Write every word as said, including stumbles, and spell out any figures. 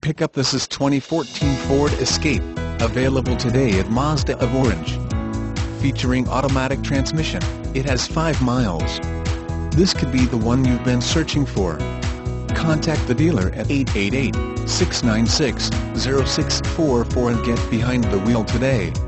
Pick up this is twenty fourteen Ford Escape, available today at Mazda of Orange. Featuring automatic transmission, it has five miles. This could be the one you've been searching for. Contact the dealer at eight eight eight, six nine six, zero six four four and get behind the wheel today.